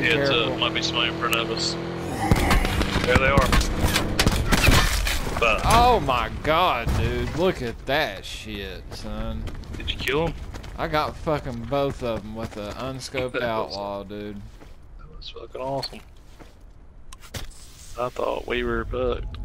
Be Yeah, careful. might be somebody in front of us. There they are. But, Oh my god, dude. Look at that shit, son. did you kill him? I got fucking both of them with the unscoped outlaw, dude. That was fucking awesome. I thought we were fucked.